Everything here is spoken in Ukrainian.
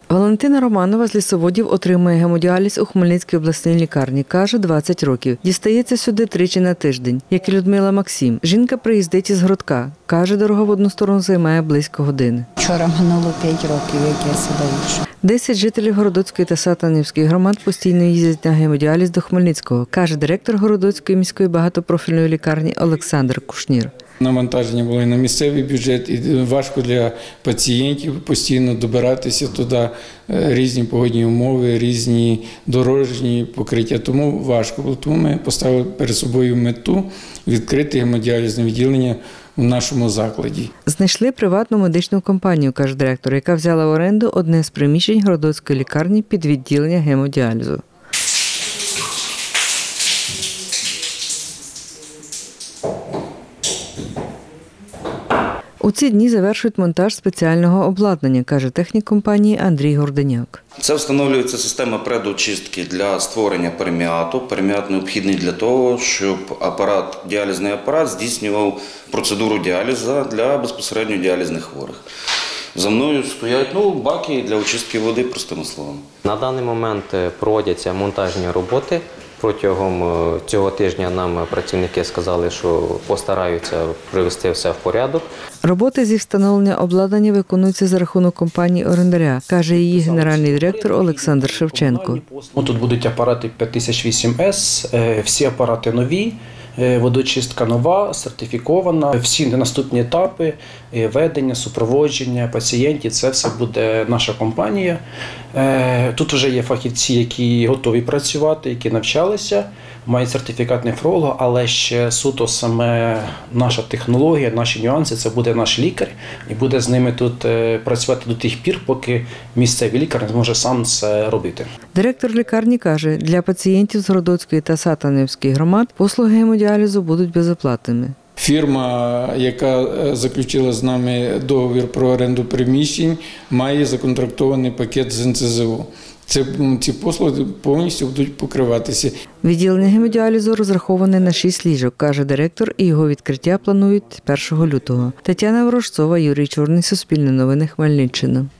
Валентина Романова з Лісоводів отримує гемодіаліз у Хмельницькій обласній лікарні. Каже, 20 років. Дістається сюди тричі на тиждень, як і Людмила Максим. Жінка приїздить із Гродка. Каже, дорога в одну сторону займає близько години. Вчора минуло 5 років, як я сюди йшов. 10 жителів Городоцької та Сатанівської громад постійно їздять на гемодіаліз до Хмельницького, каже директор Городоцької міської багатопрофільної лікарні Олександр Кушнір. Навантаження було і на місцевий бюджет, і важко для пацієнтів постійно добиратися туди, різні погодні умови, різні дорожні покриття. Тому важко було. Тому ми поставили перед собою мету відкрити гемодіалізне відділення у нашому закладі. Знайшли приватну медичну компанію, каже директор, яка взяла в оренду одне з приміщень Городоцької лікарні під відділення гемодіалізу. У ці дні завершують монтаж спеціального обладнання, каже технік компанії Андрій Горденяк. Це встановлюється система предочистки для створення перміату. Перміат необхідний для того, щоб діалізний апарат здійснював процедуру діалізу для безпосередньо діалізних хворих. За мною стоять баки для очистки води, простими словами. На даний момент проводяться монтажні роботи. Протягом цього тижня нам працівники сказали, що постараються привести все в порядок. Роботи зі встановлення обладнання виконуються за рахунок компанії орендаря, каже її генеральний директор Олександр Шевченко. Тут будуть апарати 5008С, всі апарати нові. Водочистка нова, сертифікована. Всі наступні етапи ведення, супроводження пацієнтів – це все буде наша компанія. Тут вже є фахівці, які готові працювати, які навчалися, мають сертифікат нефролога, але ще суто саме наша технологія, наші нюанси – це буде наш лікар і буде з ними тут працювати до тих пір, поки місцевий лікар не зможе сам це робити. Директор лікарні каже, для пацієнтів з Городоцької та Сатанівської громад послуги гемодіалізу будуть безоплатними. Фірма, яка заключила з нами договір про оренду приміщень, має законтрактований пакет з НСЗУ. Ці послуги повністю будуть покриватися. Відділення гемодіалізу розраховане на 6 ліжок, каже директор, і його відкриття планують 1 лютого. Тетяна Ворожцова, Юрій Чорний, Суспільне новини, Хмельниччина.